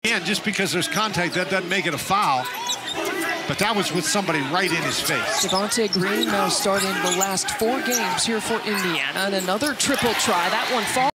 And just because there's contact, that doesn't make it a foul. But that was with somebody right in his face. Devontae Green now starting the last 4 games here for Indiana. And another triple try. That one falls.